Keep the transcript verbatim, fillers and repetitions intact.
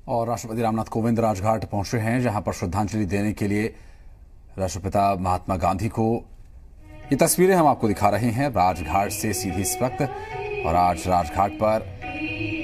और राष्ट्रपति रामनाथ कोविंद राजघाट पहुंचे हैं, जहां पर श्रद्धांजलि देने के लिए राष्ट्रपिता महात्मा गांधी को ये तस्वीरें हम आपको दिखा रहे हैं राजघाट से सीधी इस वक्त। और आज राजघाट पर